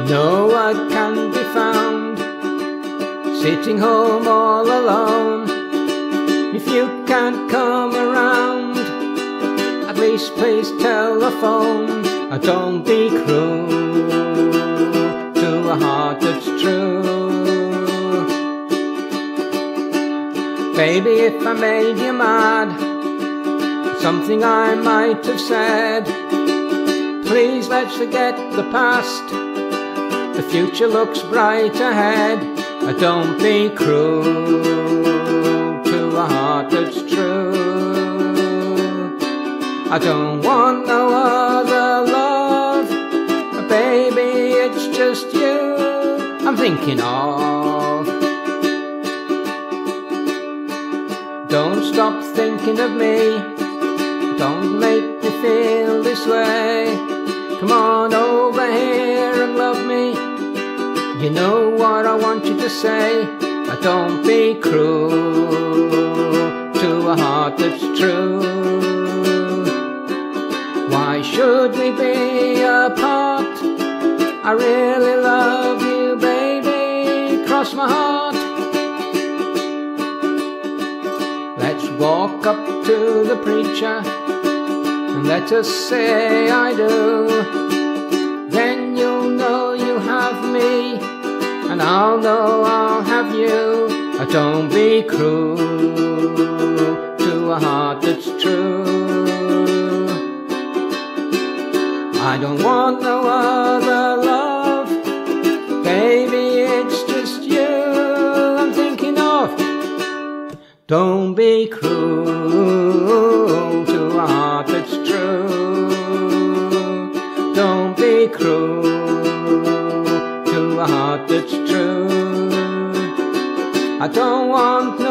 No one can be found, sitting home all alone. If you can't come around, at least please telephone. Don't be cruel to a heart that's true. Baby, if I made you mad, something I might have said, please let's forget the past. The future looks bright ahead. Don't be cruel to a heart that's true. I don't want no other love, baby, it's just you I'm thinking of. Don't stop thinking of me, don't make me feel this way. Come on over here and love me, you know what I want you to say. Don't be cruel to a heart that's true. Why should we be apart? I really love you, baby, cross my heart. Let's walk up to the preacher and let us say I do. Then you'll know you have me, and I'll know I'll have you. Don't be cruel to a heart that's true. I don't want no other love, baby, it's just you I'm thinking of. Don't be cruel to a heart that's true. Don't be cruel to a heart that's true. I don't want no